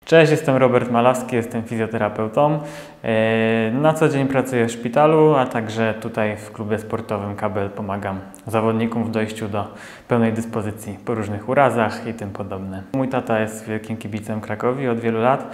Cześć, jestem Robert Malawski, jestem fizjoterapeutą. Na co dzień pracuję w szpitalu, a także tutaj w klubie sportowym KBL pomagam zawodnikom w dojściu do pełnej dyspozycji po różnych urazach i tym podobne. Mój tata jest wielkim kibicem Krakowi od wielu lat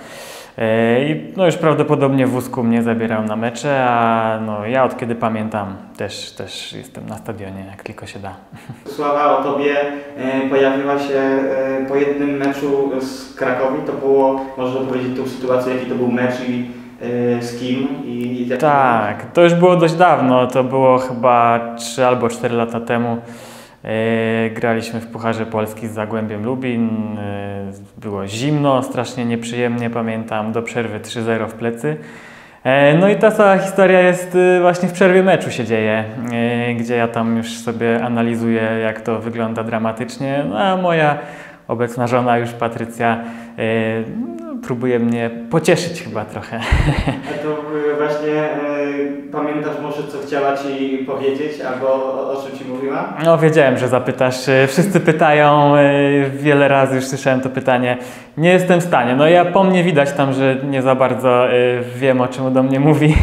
i już prawdopodobnie w wózku mnie zabierał na mecze, a ja od kiedy pamiętam też jestem na stadionie, jak tylko się da. Sława o Tobie pojawiła się po jednym meczu z Krakowi. To było, można powiedzieć, tą sytuację, jaki to był mecz i z kim? Tak, to już było dość dawno, to było chyba 3 albo 4 lata temu. Graliśmy w Pucharze Polski z Zagłębiem Lubin, było zimno, strasznie nieprzyjemnie, pamiętam, do przerwy 3-0 w plecy. No i ta cała historia jest właśnie w przerwie meczu się dzieje, gdzie ja tam już sobie analizuję, jak to wygląda dramatycznie, a moja obecna żona już, Patrycja, próbuje mnie pocieszyć chyba trochę. A to właśnie pamiętasz może, co chciała Ci powiedzieć, albo o czym Ci mówiła? No, wiedziałem, że zapytasz. Wszyscy pytają, wiele razy już słyszałem to pytanie. Nie jestem w stanie. No ja po mnie widać tam, że nie za bardzo wiem, o czym do mnie mówi,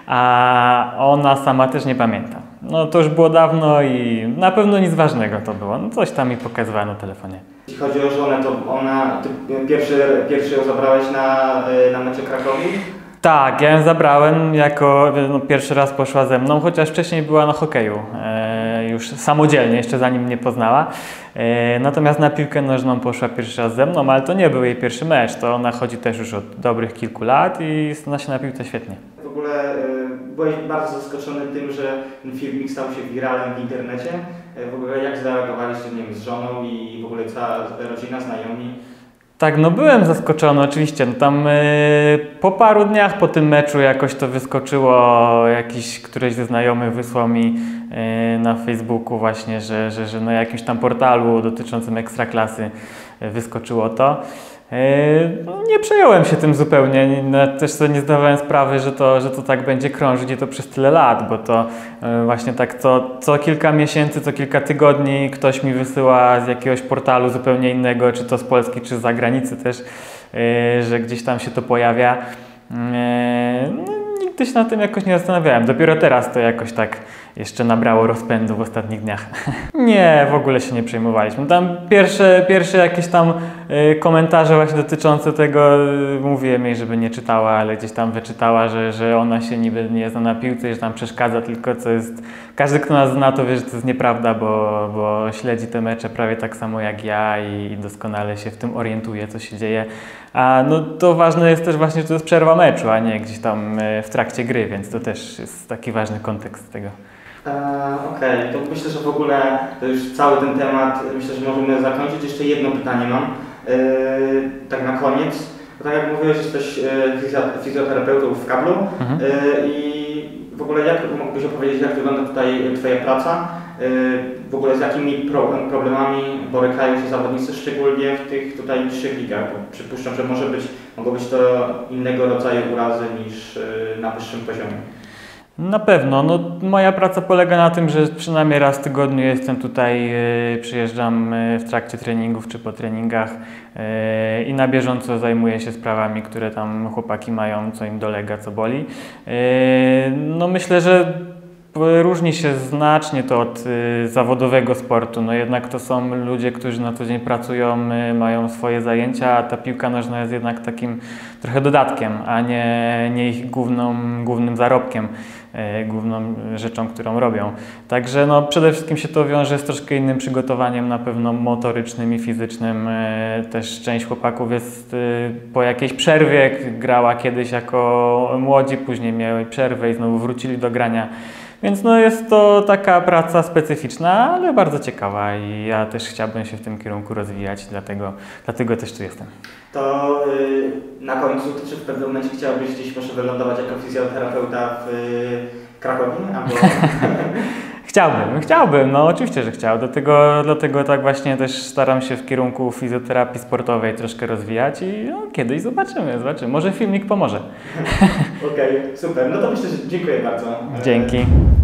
a ona sama też nie pamięta. No to już było dawno i na pewno nic ważnego to było. No coś tam mi pokazywała na telefonie. Jeśli chodzi o żonę, to Ty pierwszy ją zabrałeś na mecze Krakowi? Tak, ja ją zabrałem pierwszy raz poszła ze mną, chociaż wcześniej była na hokeju, już samodzielnie, jeszcze zanim mnie poznała. Natomiast na piłkę nożną poszła pierwszy raz ze mną, ale to nie był jej pierwszy mecz, to ona chodzi też już od dobrych kilku lat i zna się na piłce świetnie. W ogóle byłeś bardzo zaskoczony tym, że ten filmik stał się wiralem w internecie. W ogóle jak zareagowaliście, nie wiem, z żoną i w ogóle cała rodzina, znajomi? Tak, no byłem zaskoczony oczywiście. No tam po paru dniach po tym meczu jakoś to wyskoczyło, któryś ze znajomych wysłał mi na Facebooku właśnie, że na jakimś tam portalu dotyczącym Ekstraklasy wyskoczyło to. Nie przejąłem się tym zupełnie, też sobie nie zdawałem sprawy, że to tak będzie krążyć i to przez tyle lat, bo to właśnie tak co kilka miesięcy, co kilka tygodni ktoś mi wysyła z jakiegoś portalu zupełnie innego, czy to z Polski, czy z zagranicy też, że gdzieś tam się to pojawia. Nigdy się na tym jakoś nie zastanawiałem. Dopiero teraz to jakoś tak jeszcze nabrało rozpędu w ostatnich dniach. Nie, w ogóle się nie przejmowaliśmy. Tam pierwsze jakieś tam komentarze właśnie dotyczące tego, mówiłem jej, żeby nie czytała, ale gdzieś tam wyczytała, że ona się niby nie zna na piłce, że tam przeszkadza, tylko co jest... Każdy, kto nas zna, to wie, że to jest nieprawda, bo śledzi te mecze prawie tak samo jak ja i doskonale się w tym orientuje, co się dzieje. A no to ważne jest też właśnie, że to jest przerwa meczu, a nie gdzieś tam w trakcie gry, więc to też jest taki ważny kontekst tego. Okej, to myślę, że w ogóle to już cały ten temat, myślę, że możemy zakończyć. Jeszcze jedno pytanie mam, tak na koniec. Bo tak jak mówiłeś, jesteś fizjoterapeutą w Kablu i w ogóle jak mógłbyś opowiedzieć, jak wygląda tutaj Twoja praca? W ogóle z jakimi problemami borykają się zawodnicy, szczególnie w tych tutaj niższych ligach? Bo przypuszczam, że mogą być to innego rodzaju urazy niż na wyższym poziomie. Na pewno. No, moja praca polega na tym, że przynajmniej raz w tygodniu jestem tutaj, przyjeżdżam w trakcie treningów czy po treningach i na bieżąco zajmuję się sprawami, które tam chłopaki mają, co im dolega, co boli. No, myślę, że różni się znacznie to od zawodowego sportu. No jednak to są ludzie, którzy na co dzień pracują, mają swoje zajęcia, a ta piłka nożna jest jednak takim trochę dodatkiem, a nie ich głównym zarobkiem, główną rzeczą, którą robią. Także no, przede wszystkim się to wiąże z troszkę innym przygotowaniem, na pewno motorycznym i fizycznym. Też część chłopaków jest po jakiejś przerwie, grała kiedyś jako młodzi, później mieli przerwę i znowu wrócili do grania. Więc no jest to taka praca specyficzna, ale bardzo ciekawa i ja też chciałbym się w tym kierunku rozwijać, dlatego też tu jestem. To na końcu, czy w pewnym momencie chciałbyś gdzieś może wylądować jako fizjoterapeuta w Krakowie? Albo... Chciałbym, no oczywiście, że chciał. Dlatego tak właśnie też staram się w kierunku fizjoterapii sportowej troszkę rozwijać i no, kiedyś zobaczymy. Może filmik pomoże. Okej, super. No to myślę, że dziękuję bardzo. Dzięki.